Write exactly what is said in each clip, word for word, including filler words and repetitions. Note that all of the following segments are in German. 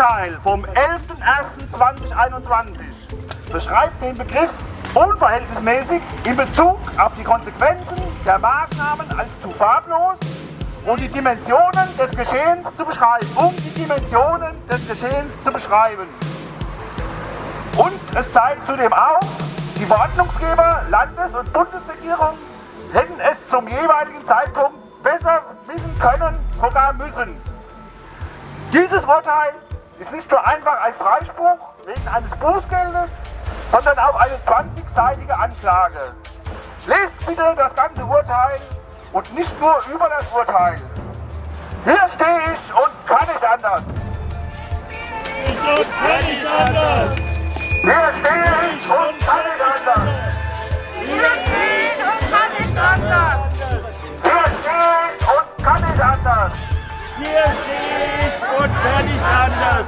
Urteil vom elften ersten zweitausendeinundzwanzig beschreibt den Begriff unverhältnismäßig in Bezug auf die Konsequenzen der Maßnahmen als zu farblos und die Dimensionen des Geschehens zu beschreiben, um die Dimensionen des Geschehens zu beschreiben. Und es zeigt zudem auf, die Verordnungsgeber, Landes- und Bundesregierung hätten es zum jeweiligen Zeitpunkt besser wissen können, sogar müssen. Dieses Urteil ist nicht nur einfach ein Freispruch wegen eines Bußgeldes, sondern auch eine zwanzigseitige Anklage. Lest bitte das ganze Urteil und nicht nur über das Urteil. Hier stehe ich und kann nicht anders. Und kann nicht anders. Hier stehe ich und kann nicht anders. Hier stehe ich und kann nicht anders. Hier stehe ich und kann nicht anders. Hier stehe ich und kann nicht anders.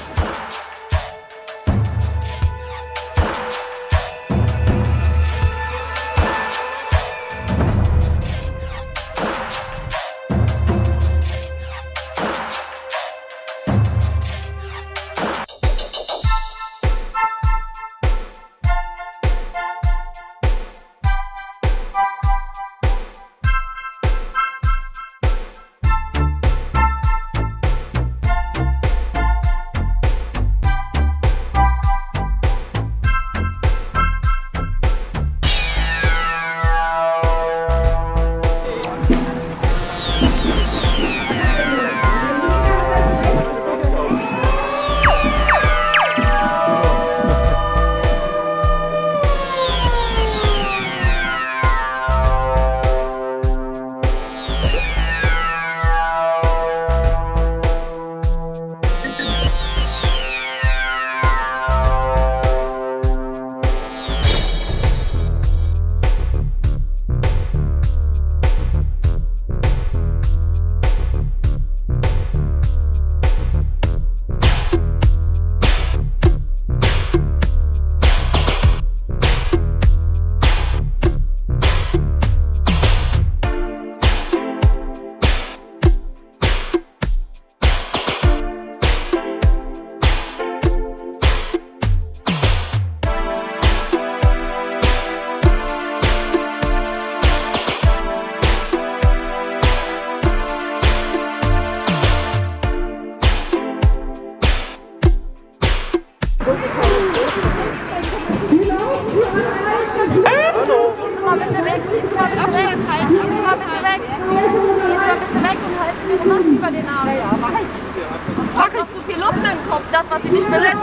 Das, was sie nicht besetzen.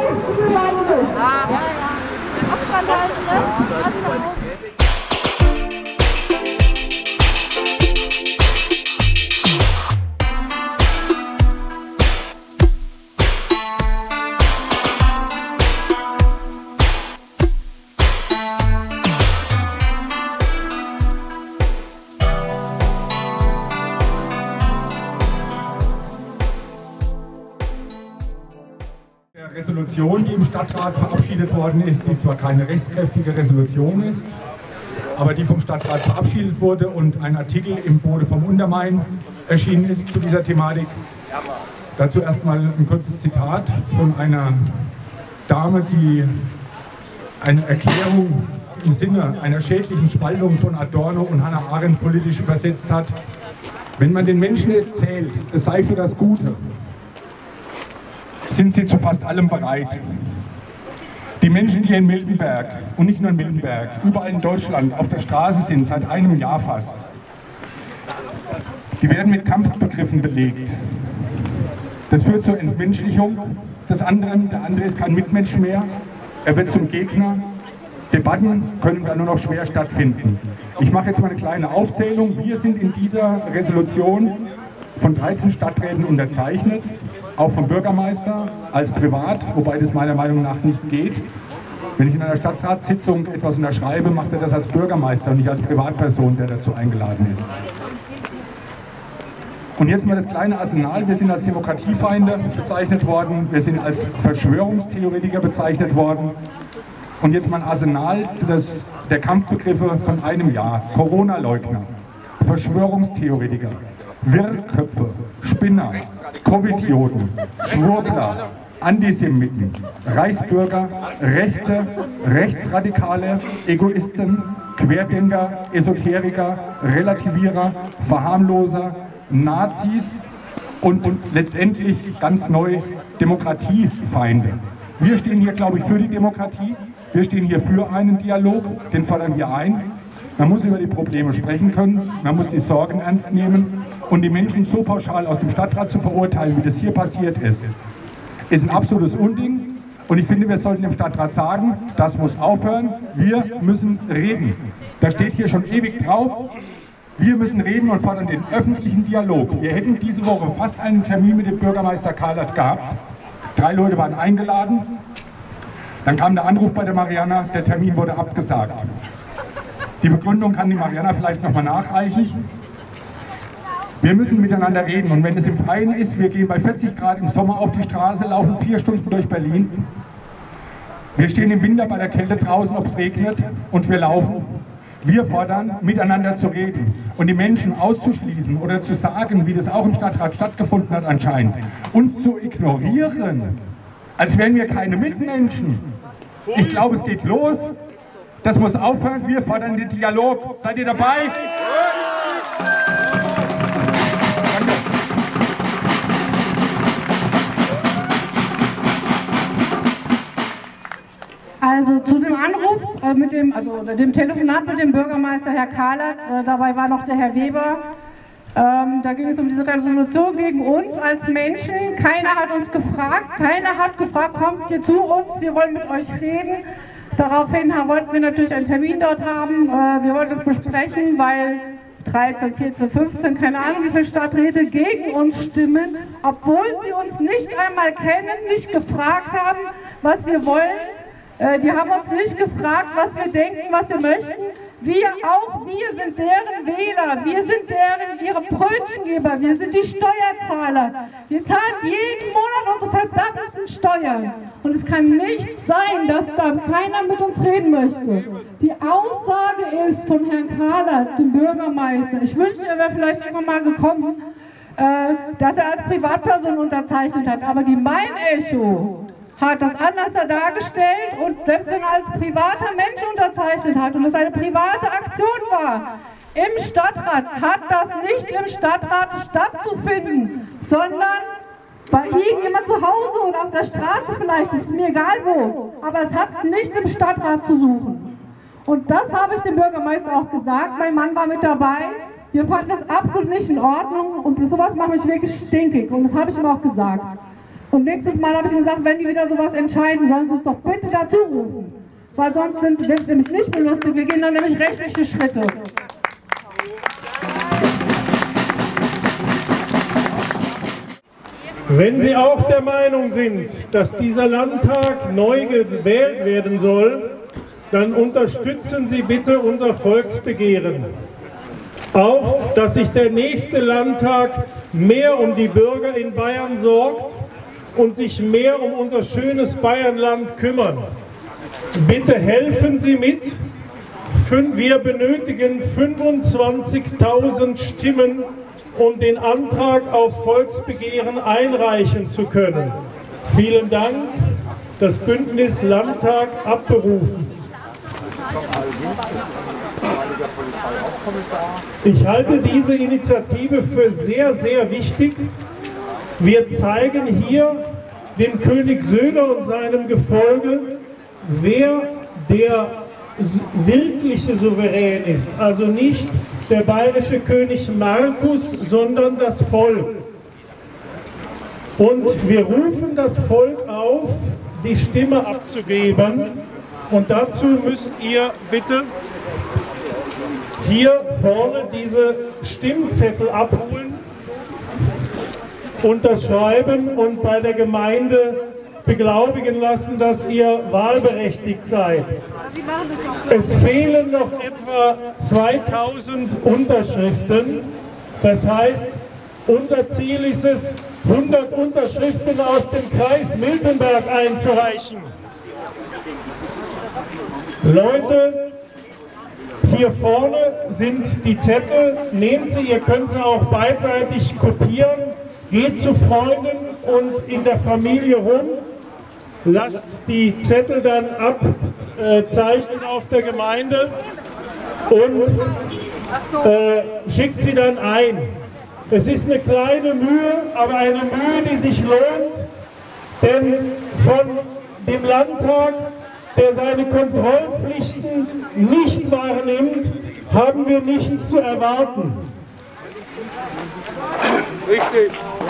Ah. Ja, ja. Resolution, die im Stadtrat verabschiedet worden ist, die zwar keine rechtskräftige Resolution ist, aber die vom Stadtrat verabschiedet wurde und ein Artikel im Bode vom Untermain erschienen ist zu dieser Thematik. Dazu erstmal ein kurzes Zitat von einer Dame, die eine Erklärung im Sinne einer schädlichen Spaltung von Adorno und Hannah Arendt politisch übersetzt hat. Wenn man den Menschen erzählt, es sei für das Gute, sind sie zu fast allem bereit. Die Menschen, die in Miltenberg und nicht nur in Miltenberg, überall in Deutschland auf der Straße sind, seit einem Jahr fast, die werden mit Kampfbegriffen belegt. Das führt zur Entmenschlichung des anderen. Der andere ist kein Mitmensch mehr. Er wird zum Gegner. Debatten können dann nur noch schwer stattfinden. Ich mache jetzt mal eine kleine Aufzählung. Wir sind in dieser Resolution von dreizehn Stadträten unterzeichnet, auch vom Bürgermeister als privat, wobei das meiner Meinung nach nicht geht. Wenn ich in einer Stadtratssitzung etwas unterschreibe, macht er das als Bürgermeister und nicht als Privatperson, der dazu eingeladen ist. Und jetzt mal das kleine Arsenal. Wir sind als Demokratiefeinde bezeichnet worden, wir sind als Verschwörungstheoretiker bezeichnet worden. Und jetzt mal ein Arsenal des, der Kampfbegriffe von einem Jahr. Corona-Leugner, Verschwörungstheoretiker, Wirrköpfe, Spinner, Covidioten, Schwurbler, Antisemiten, Reichsbürger, Rechte, Rechtsradikale, Egoisten, Querdenker, Esoteriker, Relativierer, Verharmloser, Nazis und letztendlich ganz neu Demokratiefeinde. Wir stehen hier, glaube ich, für die Demokratie. Wir stehen hier für einen Dialog, den fordern wir ein. Man muss über die Probleme sprechen können, man muss die Sorgen ernst nehmen und die Menschen so pauschal aus dem Stadtrat zu verurteilen, wie das hier passiert ist, ist ein absolutes Unding. Und ich finde, wir sollten dem Stadtrat sagen, das muss aufhören, wir müssen reden. Da steht hier schon ewig drauf, wir müssen reden und fordern den öffentlichen Dialog. Wir hätten diese Woche fast einen Termin mit dem Bürgermeister Kahlert gehabt. Drei Leute waren eingeladen, dann kam der Anruf bei der Mariana, der Termin wurde abgesagt. Die Begründung kann die Mariana vielleicht nochmal nachreichen. Wir müssen miteinander reden und wenn es im Freien ist, wir gehen bei vierzig Grad im Sommer auf die Straße, laufen vier Stunden durch Berlin. Wir stehen im Winter bei der Kälte draußen, ob es regnet, und wir laufen. Wir fordern, miteinander zu reden und die Menschen auszuschließen oder zu sagen, wie das auch im Stadtrat stattgefunden hat anscheinend, uns zu ignorieren, als wären wir keine Mitmenschen. Ich glaube, es geht los. Das muss aufhören. Wir fordern den Dialog. Seid ihr dabei? Also zu dem Anruf, äh, mit dem, also dem Telefonat mit dem Bürgermeister Herr Kahlert, äh, dabei war noch der Herr Weber. Ähm, da ging es um diese Resolution gegen uns als Menschen. Keiner hat uns gefragt, keiner hat gefragt, kommt ihr zu uns, wir wollen mit euch reden. Daraufhin wollten wir natürlich einen Termin dort haben. Äh, wir wollten es besprechen, weil dreizehn, vierzehn, fünfzehn, keine Ahnung wie viele Stadträte gegen uns stimmen, obwohl sie uns nicht einmal kennen, nicht gefragt haben, was wir wollen. Äh, die haben uns nicht gefragt, was wir denken, was wir möchten. Wir, auch wir sind deren Wähler, wir sind deren ihre Brötchengeber, wir sind die Steuerzahler. Wir zahlen jeden Monat unsere verdammten Steuern. Und es kann nicht sein, dass da keiner mit uns reden möchte. Die Aussage ist von Herrn Kahlert, dem Bürgermeister, ich wünschte, er wäre vielleicht irgendwann mal gekommen, äh, dass er als Privatperson unterzeichnet hat. Aber die Mein-Echo hat das anders dargestellt und selbst wenn er als privater Mensch unterzeichnet hat und es eine private Aktion war, im Stadtrat hat das nicht im Stadtrat stattzufinden, sondern bei irgendjemand zu Hause oder auf der Straße vielleicht, das ist mir egal wo, aber es hat nicht im Stadtrat zu suchen. Und das habe ich dem Bürgermeister auch gesagt, mein Mann war mit dabei, wir fanden das absolut nicht in Ordnung und sowas macht mich wirklich stinkig und das habe ich ihm auch gesagt. Und nächstes Mal habe ich gesagt, wenn die wieder sowas entscheiden, sollen sie uns doch bitte dazu rufen. Weil sonst sind es nämlich nicht mehr lustig, wir gehen dann nämlich rechtliche Schritte. Wenn Sie auch der Meinung sind, dass dieser Landtag neu gewählt werden soll, dann unterstützen Sie bitte unser Volksbegehren. Auch, dass sich der nächste Landtag mehr um die Bürger in Bayern sorgt und sich mehr um unser schönes Bayernland kümmern. Bitte helfen Sie mit. Wir benötigen fünfundzwanzigtausend Stimmen, um den Antrag auf Volksbegehren einreichen zu können. Vielen Dank. Das Bündnis Landtag abberufen. Ich halte diese Initiative für sehr, sehr wichtig. Wir zeigen hier dem König Söder und seinem Gefolge, wer der wirkliche Souverän ist. Also nicht der bayerische König Markus, sondern das Volk. Und wir rufen das Volk auf, die Stimme abzugeben. Und dazu müsst ihr bitte hier vorne diese Stimmzettel abholen, unterschreiben und bei der Gemeinde beglaubigen lassen, dass ihr wahlberechtigt seid. Es fehlen noch etwa zweitausend Unterschriften. Das heißt, unser Ziel ist es, hundert Unterschriften aus dem Kreis Miltenberg einzureichen. Leute, hier vorne sind die Zettel, nehmt sie, ihr könnt sie auch beidseitig kopieren, geht zu Freunden und in der Familie rum lasst die Zettel dann abzeichnen auf der Gemeinde und äh, schickt sie dann ein. Es ist eine kleine Mühe, aber eine Mühe, die sich lohnt, denn von dem Landtag, der seine Kontrollpflichten nicht wahrnimmt, haben wir nichts zu erwarten. Richtig.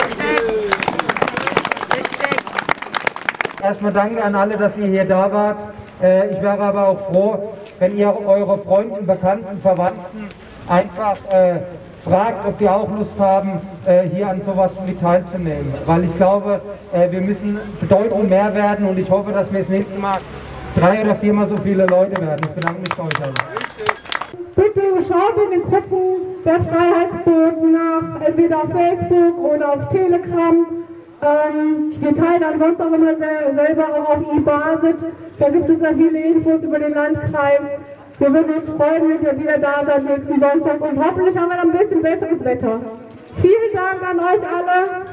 Erstmal danke an alle, dass ihr hier da wart. Ich wäre aber auch froh, wenn ihr eure Freunde, Bekannten, Verwandten einfach äh, fragt, ob die auch Lust haben, äh, hier an sowas mit teilzunehmen. Weil ich glaube, äh, wir müssen bedeutend mehr werden und ich hoffe, dass wir das nächste Mal drei oder viermal so viele Leute werden. Ich bedanke mich bei euch allen. Bitte schaut in den Gruppen der Freiheitsboten nach, entweder auf Facebook oder auf Telegram. Ähm, wir teilen ansonsten auch immer sel selber auch auf iBasit. Da gibt es sehr viele Infos über den Landkreis. Wir würden uns freuen, wenn ihr wieder da seid nächsten Sonntag und hoffentlich haben wir dann ein bisschen besseres Wetter. Vielen Dank an euch alle.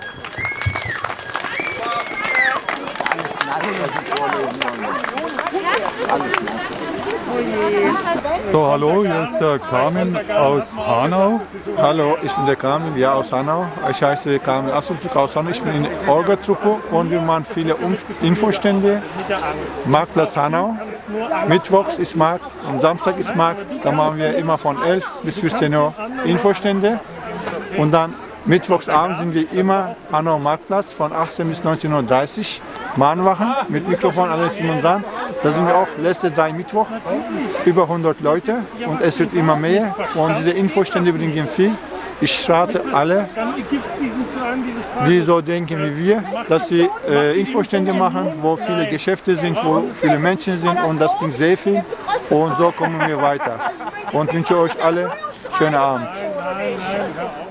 So, hallo, hier ist der Carmen aus Hanau. Hallo, ich bin der Carmen, ja, aus Hanau. Ich heiße Carmen Asseltück aus Hanau. Ich bin in der Orga-Truppe und wir machen viele Infostände. Marktplatz Hanau. Mittwochs ist Markt und Samstag ist Markt. Da machen wir immer von elf bis vierzehn Uhr Infostände. Und dann mittwochsabend sind wir immer Hanau Marktplatz von achtzehn bis neunzehn Uhr dreißig. Mahnwachen mit Mikrofon, alles drum und dran. Da sind wir auch letzte drei Mittwoch, über hundert Leute und es wird immer mehr und diese Infostände bringen viel. Ich rate alle, die so denken wie wir, dass sie äh, Infostände machen, wo viele Geschäfte sind, wo viele Menschen sind und das bringt sehr viel und so kommen wir weiter. Und wünsche euch alle einen schönen Abend.